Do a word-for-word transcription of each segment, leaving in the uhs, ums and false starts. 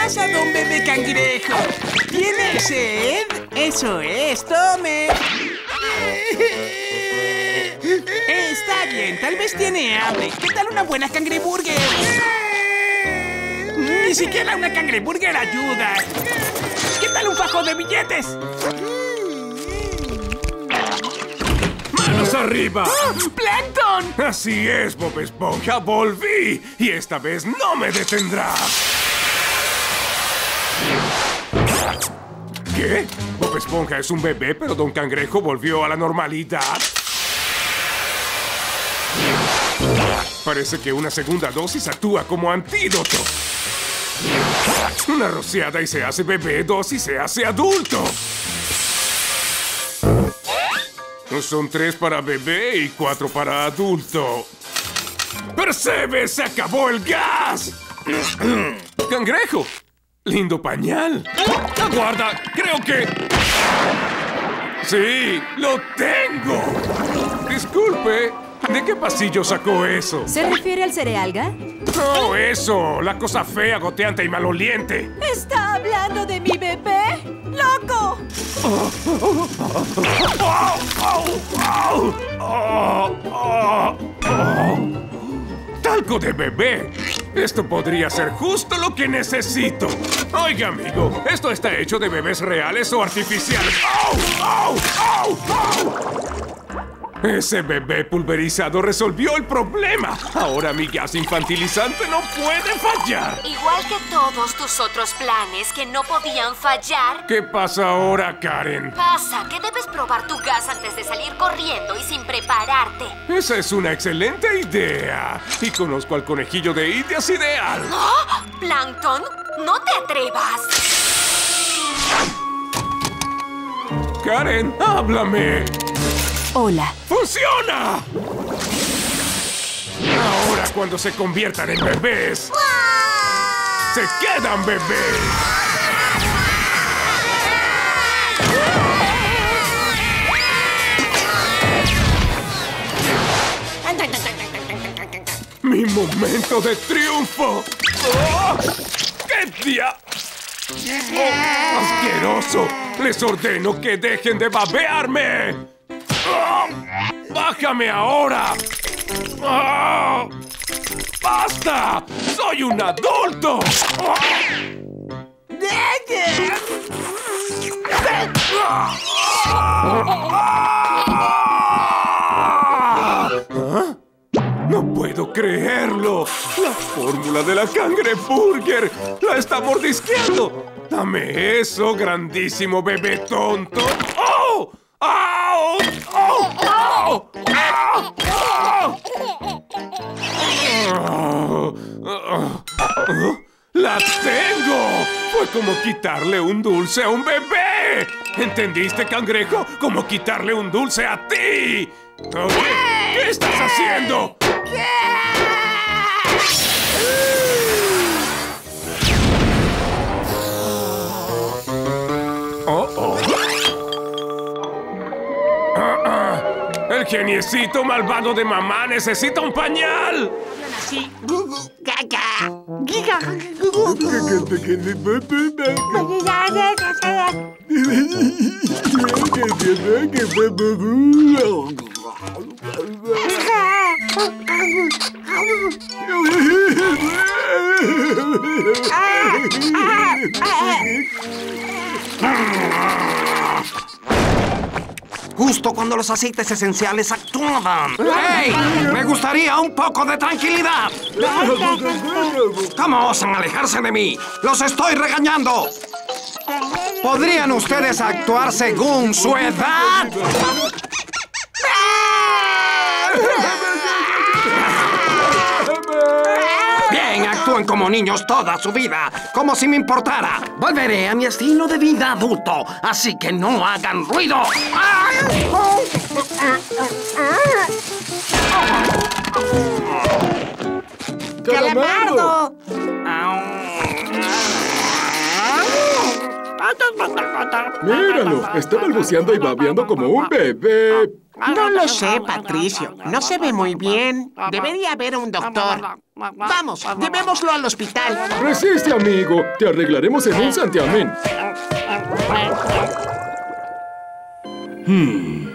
pasa, don Bebé Cangrejo? ¿Tiene sed? Eso es, tome. Está bien, tal vez tiene hambre. ¿Qué tal una buena cangreburger? Ni siquiera una cangreburger ayuda. ¿Qué tal un fajo de billetes? ¡Manos arriba! ¡Oh, ¡Plankton! Así es, Bob Esponja, volví. Y esta vez no me detendrás. ¿Qué? Bob Esponja es un bebé, pero Don Cangrejo volvió a la normalidad. Parece que una segunda dosis actúa como antídoto. Una rociada y se hace bebé, dos y se hace adulto. Son tres para bebé y cuatro para adulto. ¡Percebe! ¡Se acabó el gas! ¡Cangrejo! ¡Lindo pañal! ¡Aguarda! ¡Creo que... ¡Sí! ¡Lo tengo! Disculpe, ¿de qué pasillo sacó eso? ¿Se refiere al cerealga? ¡No, eso! La cosa fea, goteante y maloliente. ¿Está hablando de mi bebé? ¡Loco! Oh, oh, oh, oh, oh, oh, oh. ¡Talco de bebé! Esto podría ser justo lo que necesito. Oiga, amigo, ¿esto está hecho de bebés reales o artificiales? ¡Oh, oh, oh, oh! Ese bebé pulverizado resolvió el problema. Ahora mi gas infantilizante no puede fallar. Igual que todos tus otros planes que no podían fallar. ¿Qué pasa ahora, Karen? Pasa que debes probar tu gas antes de salir corriendo y sin prepararte. Esa es una excelente idea. Y conozco al conejillo de Indias ideal. ¿Oh? ¿Plankton? ¡No te atrevas! Karen, háblame. Hola. ¡Funciona! Ahora cuando se conviertan en bebés, ¡se quedan bebés! ¡Mi momento de triunfo! ¡Oh! ¡Qué día! ¡Oh, asqueroso! ¡Les ordeno que dejen de babearme! ¡Oh! ¡Bájame ahora! ¡Oh! ¡Basta! ¡Soy un adulto! ¡Oh! ¿Ah? ¡No puedo creerlo! ¡La fórmula de la cangreburger la está mordisqueando! ¡Dame eso, grandísimo bebé tonto! ¡Oh! ¡Au! ¡Oh! ¡Oh! ¡Oh! ¡Oh! ¡Oh! ¡La tengo! Fue como quitarle un dulce a un bebé. ¿Entendiste, cangrejo? Como quitarle un dulce a ti. Oye, ¿qué estás haciendo? Oh, oh. Ah, ah. El geniecito malvado de mamá necesita un pañal. Sí. Gaga. Giga. Justo cuando los aceites esenciales actuaban. ¡Hey! ¡Me gustaría un poco de tranquilidad! ¿Cómo osan alejarse de mí? ¡Los estoy regañando! ¿Podrían ustedes actuar según su edad? Bien, actúen como niños toda su vida, como si me importara. Volveré a mi estilo de vida adulto, así que no hagan ruido. ¡Calamardo! Míralo, está balbuceando y babeando como un bebé. No lo sé, Patricio. No se ve muy bien. Debería haber un doctor. Vamos, llevémoslo al hospital. Resiste, amigo. Te arreglaremos en un santiamén. Hmm.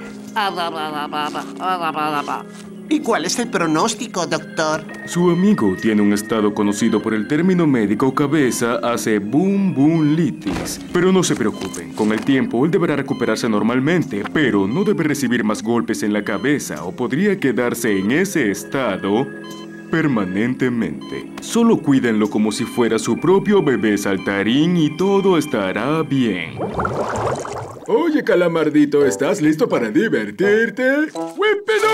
¿Y cuál es el pronóstico, doctor? Su amigo tiene un estado conocido por el término médico cabeza hace boom boom litis. Pero no se preocupen, con el tiempo él deberá recuperarse normalmente, pero no debe recibir más golpes en la cabeza o podría quedarse en ese estado permanentemente. Solo cuídenlo como si fuera su propio bebé saltarín y todo estará bien. Oye, Calamardito, ¿estás listo para divertirte? ¡Whippidoo!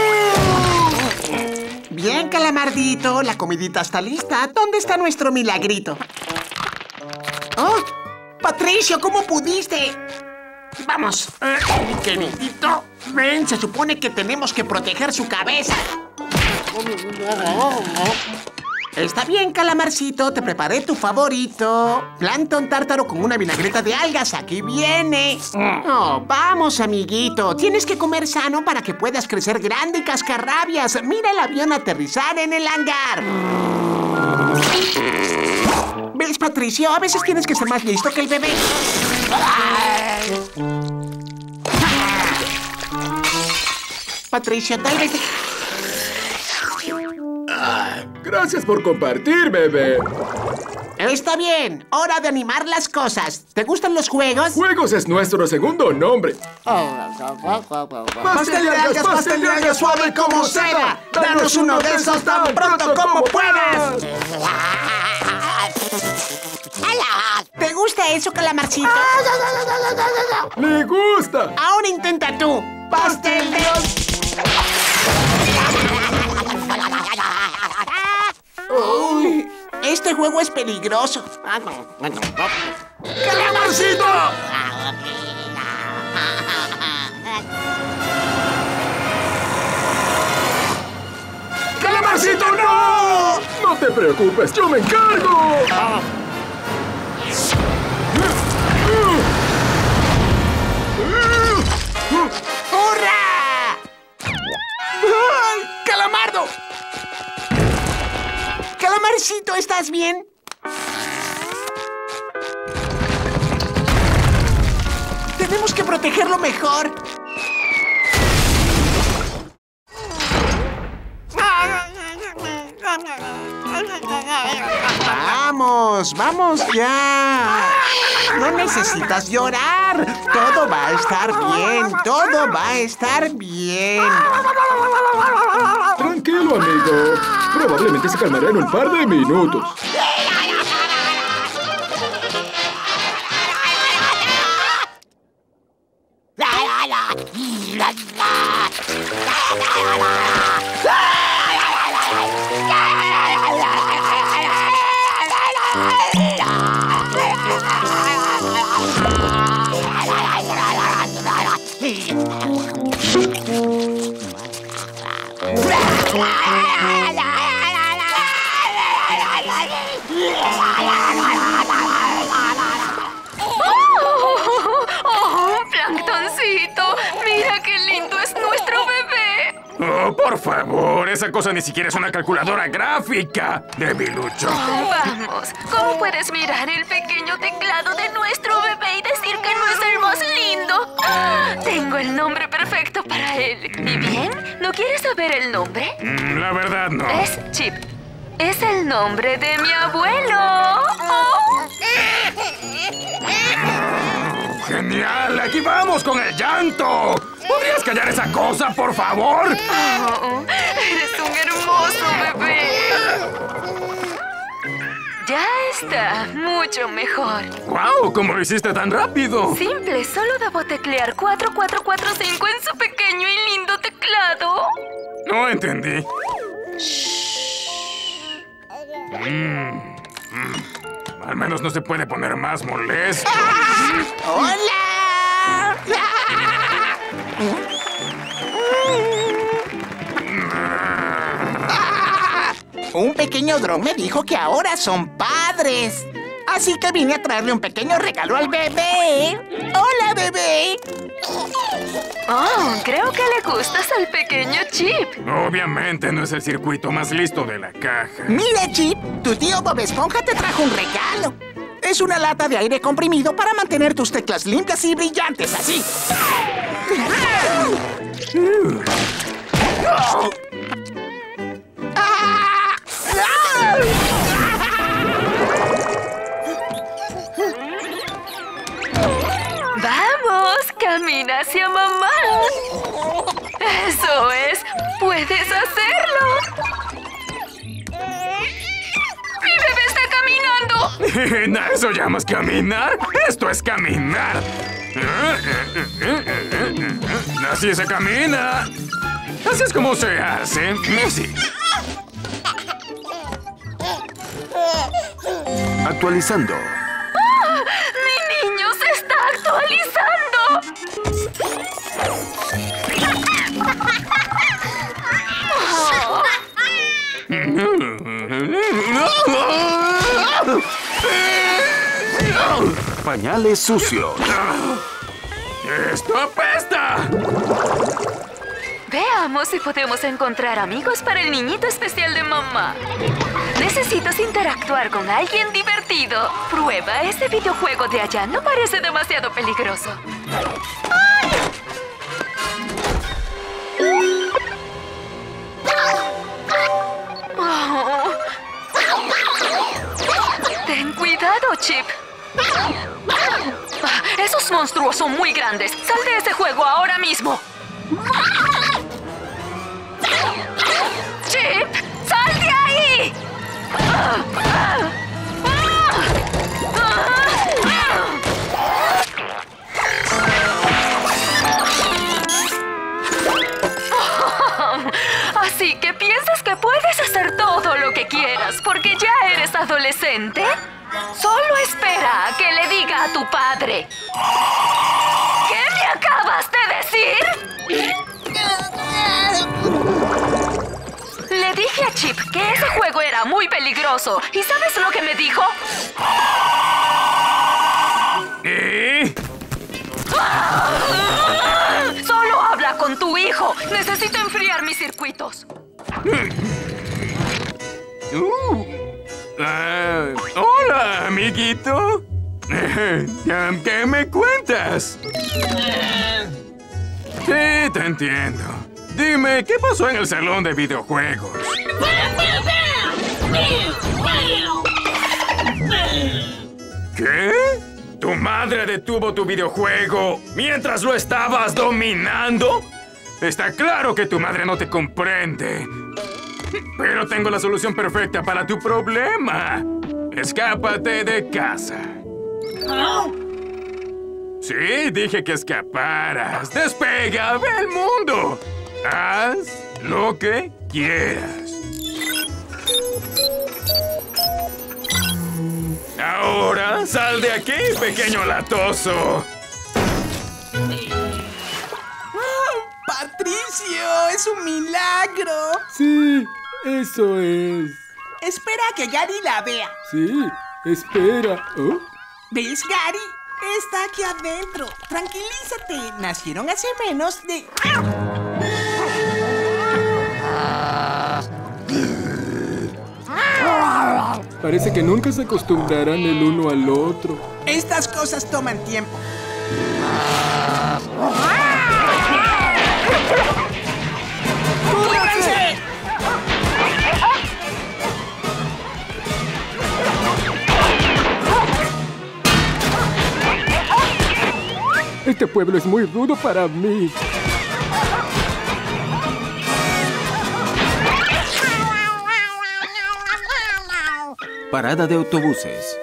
Bien, Calamardito, la comidita está lista. ¿Dónde está nuestro milagrito? ¡Oh! ¡Patricio, ¿cómo pudiste? Vamos, eh, Kenitito, ven, se supone que tenemos que proteger su cabeza. Está bien, Calamarcito, te preparé tu favorito. Plancton tártaro con una vinagreta de algas, aquí viene. Oh, vamos, amiguito, tienes que comer sano para que puedas crecer grande y cascarrabias. Mira el avión aterrizar en el hangar. ¿Ves, Patricio? A veces tienes que ser más listo que el bebé. Patricio, tal vez... Gracias por compartir, bebé. Está bien, hora de animar las cosas. ¿Te gustan los juegos? Juegos es nuestro segundo nombre. Pastel de algas, pastel de algas suave como seda. Danos uno de esos tan pronto como puedas. ¿Te gusta eso, Calamarcito? ¡Le gusta! Ahora intenta tú. Pastel de... Uy, este juego es peligroso. ¡Calamarcito! ¡Calamarcito, no! No te preocupes, yo me encargo. ¡Hurra! ¡Ay, ¡Calamardo! Calamarcito, ¿estás bien? Tenemos que protegerlo mejor. Vamos, vamos ya. No necesitas llorar. Todo va a estar bien. Todo va a estar bien. Tranquilo, amigo. Probablemente se calmará en un par de minutos. Por favor, esa cosa ni siquiera es una calculadora gráfica, debilucho. Oh, vamos, ¿cómo puedes mirar el pequeño teclado de nuestro bebé y decir que no es el más lindo? Tengo el nombre perfecto para él. ¿Y bien? ¿No quieres saber el nombre? Mm, la verdad, no. Es Chip. Es el nombre de mi abuelo. Oh. ¡Genial! ¡Aquí vamos con el llanto! ¿Podrías callar esa cosa, por favor? Oh, eres un hermoso bebé. Ya está, mucho mejor. ¡Guau! ¿Cómo lo hiciste tan rápido? Simple, solo debo teclear cuatro cuatro cuatro cinco en su pequeño y lindo teclado. No entendí. Mm, mm. Al menos no se puede poner más molesto. ¡Ah! ¡Hola! ¡Ah! Un pequeño dron me dijo que ahora son padres. Así que vine a traerle un pequeño regalo al bebé. ¡Hola, bebé! Oh, creo que le gustas al pequeño Chip. Obviamente no es el circuito más listo de la caja. Mira, Chip, tu tío Bob Esponja te trajo un regalo. Es una lata de aire comprimido para mantener tus teclas limpias y brillantes, así. ¡Vamos! ¡Camina hacia mamá! ¡Eso es! ¡Puedes hacerlo! ¡Mi bebé está caminando! ¿Eso llamas caminar? ¡Esto es caminar! Así se camina. Así es como se hace. Sí. Actualizando. ¡Ah! ¡Mi niño se está actualizando! Oh. Pañales sucios. ¡Esto apesta! Veamos si podemos encontrar amigos para el niñito especial de mamá. Necesitas interactuar con alguien divertido. Prueba, este videojuego de allá no parece demasiado peligroso. Oh. Ten cuidado, Chip. Esos monstruos son muy grandes. Sal de ese juego ahora mismo. ¡Chip! ¡Sal de ahí! Así que piensas que puedes hacer todo lo que quieras porque ya eres adolescente. Solo espera a que le diga a tu padre. ¿Qué me acabas de decir? Le dije a Chip que ese juego era muy peligroso. ¿Y sabes lo que me dijo? ¿Eh? ¡Solo habla con tu hijo! Necesito enfriar mis circuitos. Uh. Uh, hola, amiguito. ¿Qué me cuentas? Sí, te entiendo. Dime, ¿qué pasó en el salón de videojuegos? ¿Qué? ¿Tu madre detuvo tu videojuego mientras lo estabas dominando? Está claro que tu madre no te comprende. Pero tengo la solución perfecta para tu problema. Escápate de casa. Sí, dije que escaparas. Despega, ve el mundo. Haz lo que quieras. Ahora, sal de aquí, pequeño latoso. ¡Patricio! ¡Es un milagro! Sí, eso es. Espera a que Gary la vea. Sí, espera. ¿Oh? ¿Ves, Gary? Está aquí adentro. Tranquilízate. Nacieron hace menos de... Parece que nunca se acostumbrarán el uno al otro. Estas cosas toman tiempo. ¡Cúbranse! Este pueblo es muy rudo para mí. Parada de autobuses.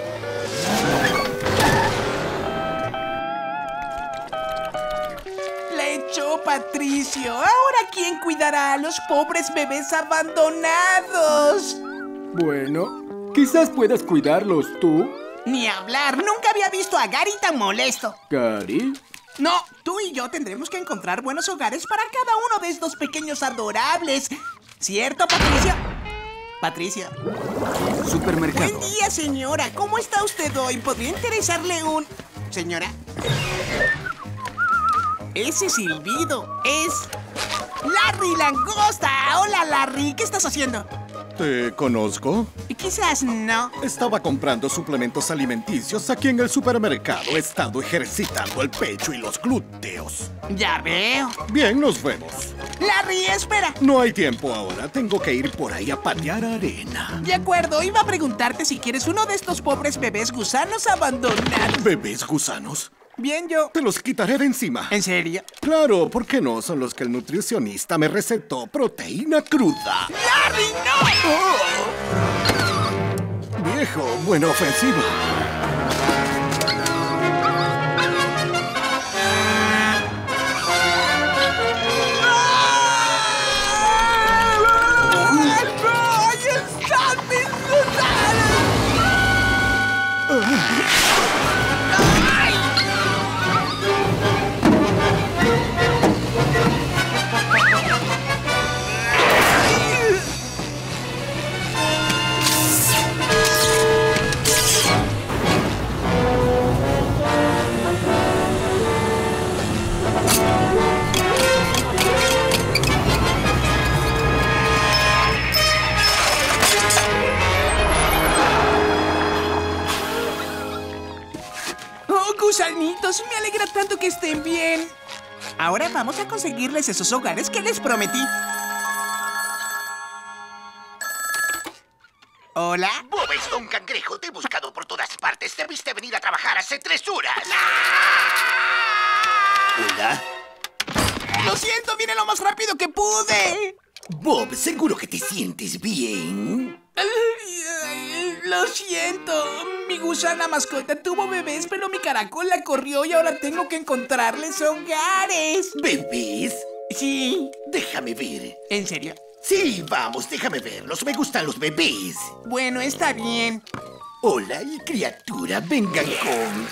La echó Patricio. Ahora, ¿quién cuidará a los pobres bebés abandonados? Bueno, quizás puedas cuidarlos tú. Ni hablar. Nunca había visto a Gary tan molesto. ¿Gary? No, tú y yo tendremos que encontrar buenos hogares para cada uno de estos pequeños adorables. ¿Cierto, Patricio? Patricia. Supermercado. Buen día, señora. ¿Cómo está usted hoy? ¿Podría interesarle un... Señora. Ese silbido es... ¡Larry Langosta! ¡Hola, Larry! ¿Qué estás haciendo? ¿Te conozco? Quizás no. Estaba comprando suplementos alimenticios aquí en el supermercado. He estado ejercitando el pecho y los glúteos. Ya veo. Bien, nos vemos. Larry, espera. No hay tiempo ahora. Tengo que ir por ahí a patear arena. De acuerdo, iba a preguntarte si quieres uno de estos pobres bebés gusanos abandonados. ¿Bebés gusanos? Bien, yo. Te los quitaré de encima. ¿En serio? Claro, ¿por qué no? Son los que el nutricionista me recetó proteína cruda. ¡Larry, no! Oh. Viejo, buena ofensiva. ¡Ahí están mis gusanos! ¡Oh, gusanitos! Me alegra tanto que estén bien. Ahora vamos a conseguirles esos hogares que les prometí. ¿Hola? Bob es un cangrejo. Te he buscado por todas partes. Debiste venir a trabajar hace tres horas. ¿Hola? ¡Lo siento! ¡Vine lo más rápido que pude! Bob, ¿seguro que te sientes bien? Ay, ay, lo siento. Mi gusana mascota tuvo bebés, pero mi caracol la corrió y ahora tengo que encontrarles hogares. ¿Bebés? Sí. Déjame ver. ¿En serio? Sí, vamos, déjame verlos. Me gustan los bebés. Bueno, está bien. Hola, y criatura, vengan con...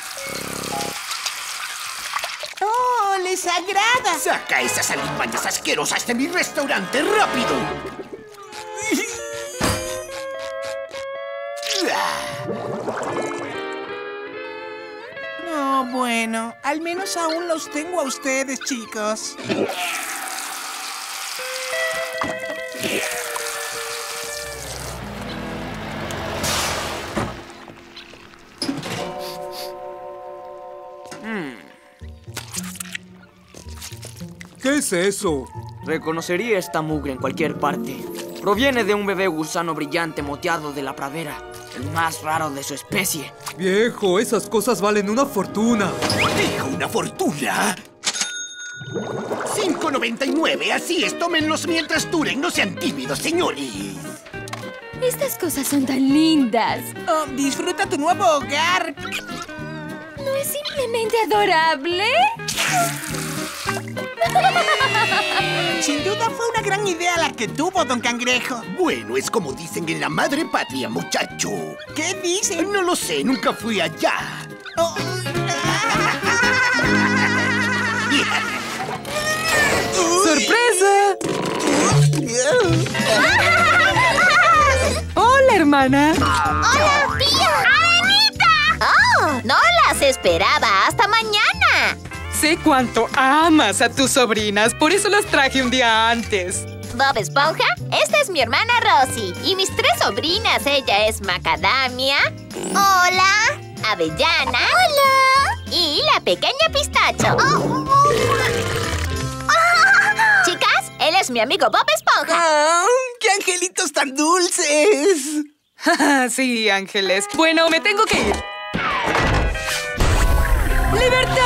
¡Oh, les agrada! Saca esas alimañas asquerosas de mi restaurante, rápido. No, bueno, al menos aún los tengo a ustedes, chicos. ¿Qué es eso? Reconocería esta mugre en cualquier parte. Proviene de un bebé gusano brillante moteado de la pradera, el más raro de su especie. Viejo, esas cosas valen una fortuna. ¿Dijo una fortuna? cinco noventa y nueve, así es, tómenlos mientras duren, no sean tímidos, señores. Estas cosas son tan lindas. Oh, disfruta tu nuevo hogar. ¿No es simplemente adorable? Sin duda fue una gran idea la que tuvo, don Cangrejo. Bueno, es como dicen en la madre patria, muchacho. ¿Qué dicen? No lo sé, nunca fui allá. Oh. ¡Sorpresa! ¡Hola, hermana! ¡Hola, tía! ¡Arenita! ¡Oh! No las esperaba. ¡Hasta mañana! Sé cuánto amas a tus sobrinas, por eso las traje un día antes. Bob Esponja, esta es mi hermana Rosie. Y mis tres sobrinas, ella es Macadamia. ¡Hola! Avellana. ¡Hola! Y la pequeña Pistacho. Oh. Chicas, él es mi amigo Bob Esponja. ¡Oh, qué angelitos tan dulces! Sí, ángeles. Bueno, me tengo que ir. ¡Libertad!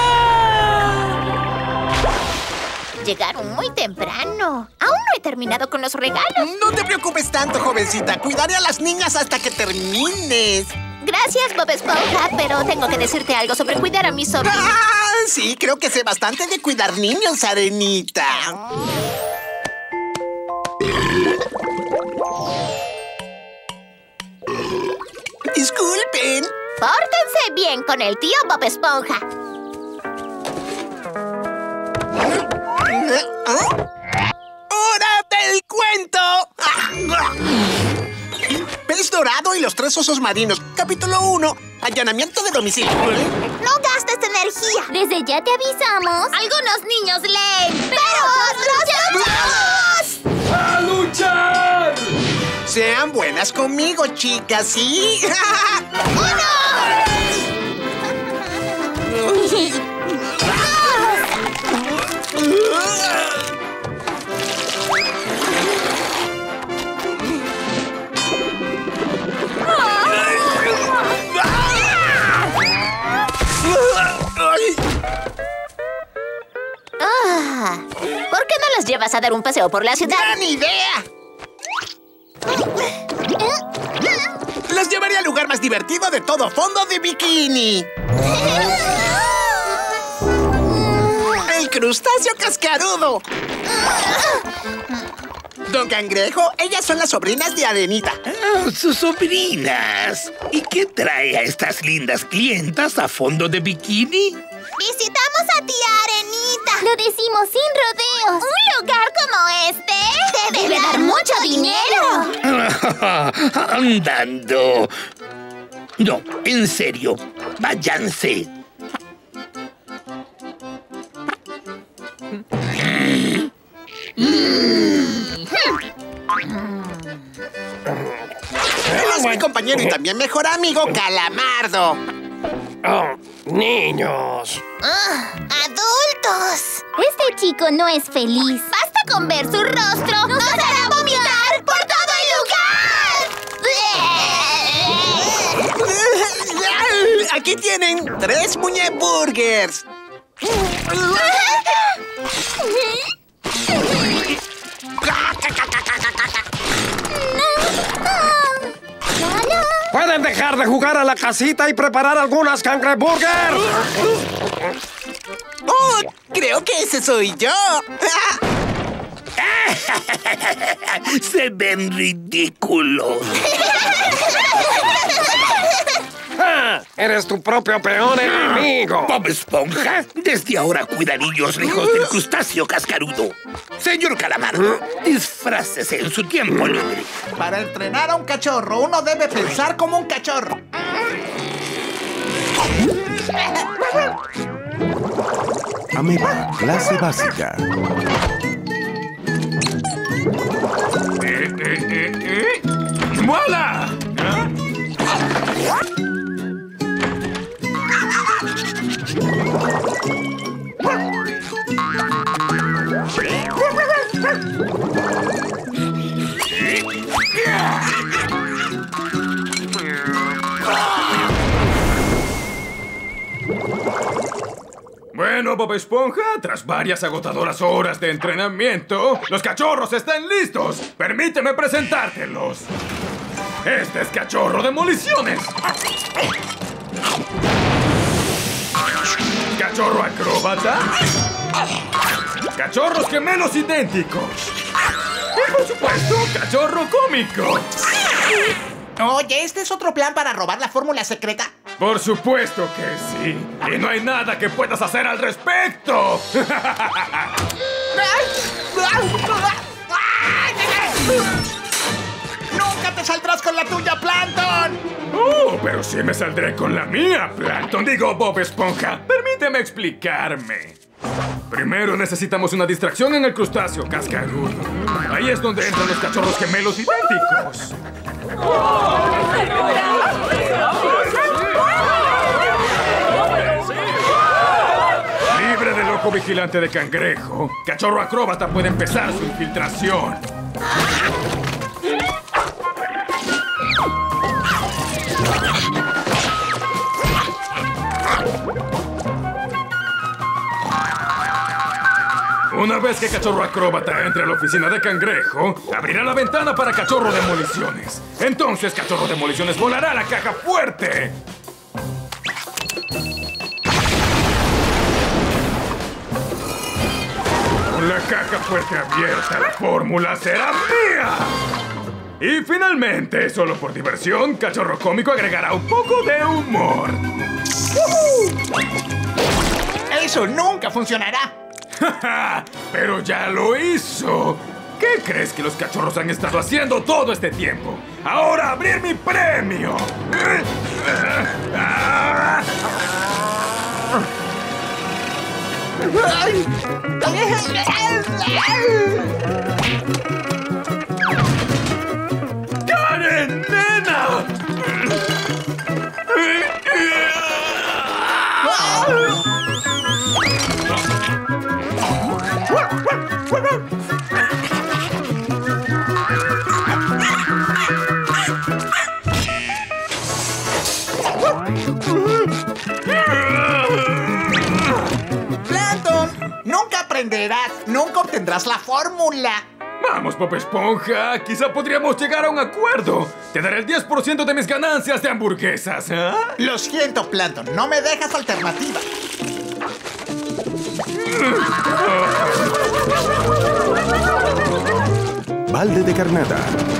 Llegaron muy temprano. Aún no he terminado con los regalos. No te preocupes tanto, jovencita. Cuidaré a las niñas hasta que termines. Gracias, Bob Esponja, pero tengo que decirte algo sobre cuidar a mis sobrinos. Ah, sí, creo que sé bastante de cuidar niños, Arenita. Disculpen. Pórtense bien con el tío Bob Esponja. ¡Hora del cuento! Pez dorado y los tres osos marinos. Capítulo uno. Allanamiento de domicilio. No gastes en energía. Desde ya te avisamos. Algunos niños leen, pero otros luchamos. ¡A luchar! Sean buenas conmigo, chicas, ¿sí? ¡Uno! Ah, ¿por qué no los llevas a dar un paseo por la ciudad? ¡Gran idea! Los llevaré al lugar más divertido de todo Fondo de Bikini. ¡El crustáceo cascarudo! Don Cangrejo, ellas son las sobrinas de Arenita. Oh, sus sobrinas. ¿Y qué trae a estas lindas clientas a Fondo de Bikini? Visitamos a tía Arenita. Lo decimos sin rodeos. Un lugar como este te debe dar mucho dinero. Andando. No, en serio. Váyanse. Él es mi compañero y también mejor amigo, Calamardo. Oh, niños. Ah, ¡adultos! Este chico no es feliz. Basta con ver su rostro. ¡Nos hará vomitar por todo el lugar! Aquí tienen tres muñeburgers. ¿Pueden dejar de jugar a la casita y preparar algunas cangreburgers? ¡Oh! Creo que ese soy yo. Se ven ridículos. Ah, eres tu propio peor enemigo. Bob Esponja, desde ahora cuida niños lejos del crustáceo cascarudo. Señor Calamardo, disfrácese en su tiempo libre. Para entrenar a un cachorro, uno debe pensar como un cachorro. Ameba, clase básica. Eh, eh, eh, eh. ¡Mola! ¿Ah? Bueno, Bob Esponja, tras varias agotadoras horas de entrenamiento, los cachorros están listos. Permíteme presentártelos. Este es Cachorro Demoliciones. Cachorro Acróbata. Cachorros Gemelos Idénticos. Y por supuesto, Cachorro Cómico. Oye, ¿este es otro plan para robar la fórmula secreta? Por supuesto que sí. Y no hay nada que puedas hacer al respecto. ¡Nunca te saldrás con la tuya, Plankton! Oh, pero sí me saldré con la mía, Plankton. Digo, Bob Esponja. Permíteme explicarme. Primero necesitamos una distracción en el crustáceo cascarudo. Ahí es donde entran los cachorros gemelos idénticos. Libre del ojo vigilante de cangrejo, Cachorro Acróbata puede empezar su infiltración. Una vez que Cachorro Acróbata entre a la oficina de Cangrejo, abrirá la ventana para Cachorro Demoliciones. Entonces Cachorro Demoliciones volará a la caja fuerte. Con la caja fuerte abierta, la fórmula será mía. Y finalmente, solo por diversión, Cachorro Cómico agregará un poco de humor. ¡Eso nunca funcionará! ¡Pero ya lo hizo! ¿Qué crees que los cachorros han estado haciendo todo este tiempo? ¡Ahora abrir mi premio! ¡Karen, nena! ¡Plankton! ¡Nunca aprenderás! ¡Nunca obtendrás la fórmula! Vamos, Bob Esponja. Quizá podríamos llegar a un acuerdo. Te daré el diez por ciento de mis ganancias de hamburguesas, ¿eh? Lo siento, Plankton. No me dejas alternativa. Balde de carnada.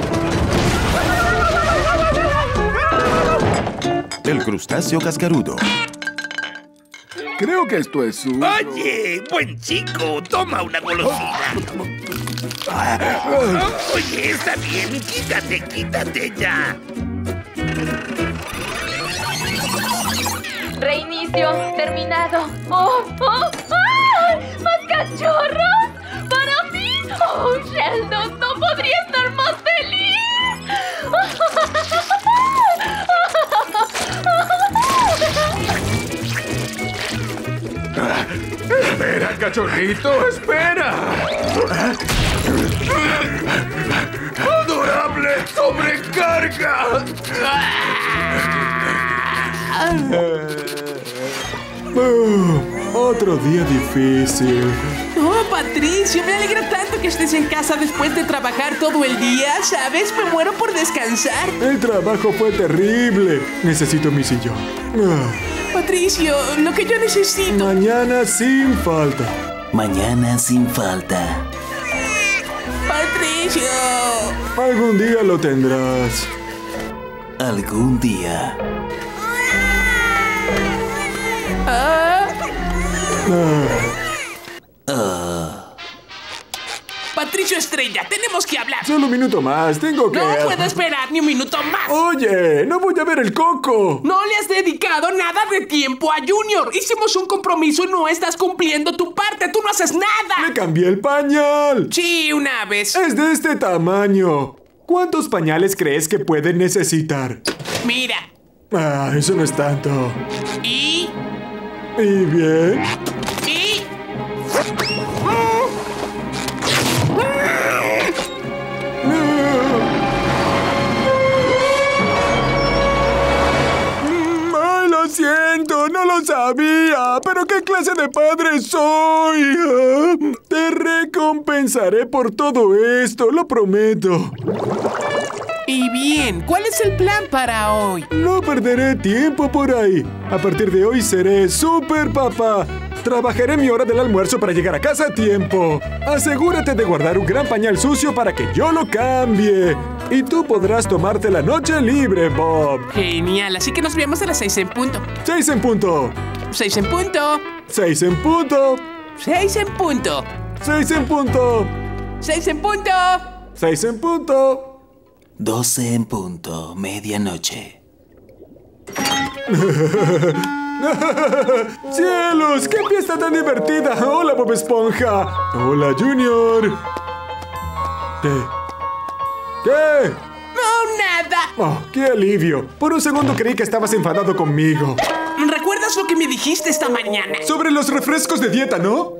El crustáceo cascarudo. Creo que esto es su... Oye, buen chico, toma una golosina. Oye, está bien, quítate, quítate ya. Reinicio, terminado. ¡Oh, oh, oh! ¡Más cachorros! ¡Para mí! ¡Oh, Sheldon! ¡No podría estar más feliz! Espera, cachorrito, espera. ¡Adorable sobrecarga! Uh, otro día difícil. Oh, Patricio, me alegra tanto que estés en casa después de trabajar todo el día. ¿Sabes? Me muero por descansar. El trabajo fue terrible. Necesito mi sillón. Ah. Patricio, lo que yo necesito. Mañana sin falta. Mañana sin falta. Patricio. Algún día lo tendrás. Algún día. Ah. Ah. Ah. Patricio Estrella, tenemos que hablar. Solo un minuto más, tengo que... No puedo esperar ni un minuto más. Oye, no voy a ver el coco. No le has dedicado nada de tiempo a Junior. Hicimos un compromiso y no estás cumpliendo tu parte. Tú no haces nada. Le cambié el pañal. Sí, una vez. Es de este tamaño. ¿Cuántos pañales crees que puede necesitar? Mira. Ah, eso no es tanto. ¿Y? ¿Y bien? ¿Y? ¡Ay, lo siento! ¡No lo sabía! ¿Pero qué clase de padre soy? Te recompensaré por todo esto, lo prometo. Y bien, ¿cuál es el plan para hoy? No perderé tiempo por ahí. A partir de hoy seré super papá. Trabajaré mi hora del almuerzo para llegar a casa a tiempo. Asegúrate de guardar un gran pañal sucio para que yo lo cambie. Y tú podrás tomarte la noche libre, Bob. Genial, así que nos vemos a las seis en punto. Seis en punto. Seis en punto. Seis en punto. Seis en punto. Seis en punto. Seis en punto. Seis en punto. Doce en punto, medianoche. ¡Cielos! ¡Qué fiesta tan divertida! ¡Hola, Bob Esponja! ¡Hola, Junior! ¿Qué? ¿Qué? No, nada. Oh, ¡qué alivio! Por un segundo creí que estabas enfadado conmigo. ¿Recuerdas lo que me dijiste esta mañana? Sobre los refrescos de dieta, ¿no?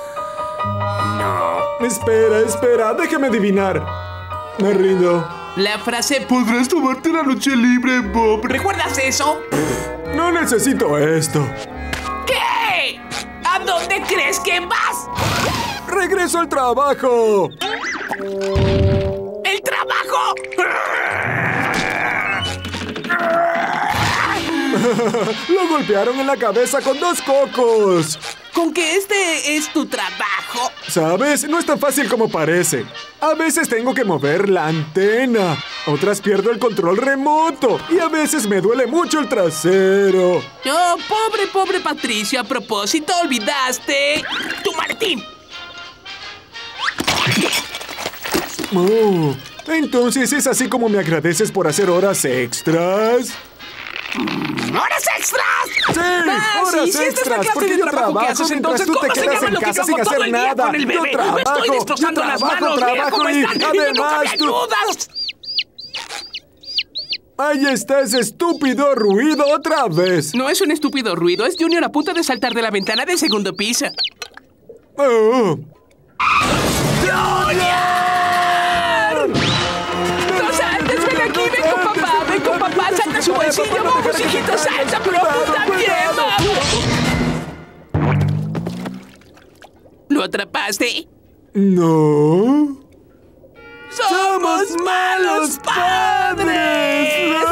No. Espera, espera, déjame adivinar. Me rindo. La frase ¿podrás tomarte la noche libre, Bob? ¿Recuerdas eso? No necesito esto. ¿Qué? ¿A dónde crees que vas? ¡Regreso al trabajo! ¡El trabajo! Lo golpearon en la cabeza con dos cocos. ¿Con que este es tu trabajo? ¿Sabes? No es tan fácil como parece. A veces tengo que mover la antena. Otras pierdo el control remoto. Y a veces me duele mucho el trasero. Oh, pobre, pobre Patricio. A propósito, olvidaste tu Martín. Oh, entonces es así como me agradeces por hacer horas extras. ¿Horas extras? ¡Sí! ¡Ah, ¡Horas horas sí, si esta es la extras, clase porque de yo trabajo que trabajo haces, mientras entonces, tú te ¿cómo se quedas llama en lo que casa yo sin hago todo hacer el día nada. con el bebé? Yo Me trabajo, estoy destrozando yo las trabajo, manos, mira trabajo cómo y están, y tú nunca me además tú... ayudas. Ahí está ese estúpido ruido otra vez. No es un estúpido ruido, es Junior a punto de saltar de la ventana del segundo piso. Oh. ¡Junior! ¡No saltes! ¡Ven aquí! ¡Ven con papá! ¡Ven con papá! ¡Salta su bolsillo! ¡Vamos, hijito! ¡Salta! ¡Pero tú también! ¡Vamos! ¿Lo atrapaste? No. ¡Somos malos padres!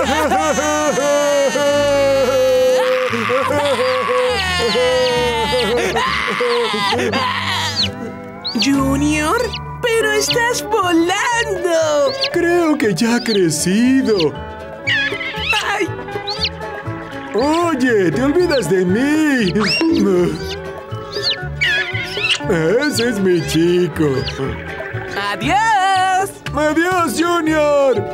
Junior, pero estás volando. Creo que ya ha crecido. ¡Ay! Oye, te olvidas de mí. Ese es mi chico. ¡Adiós! ¡Adiós, Junior!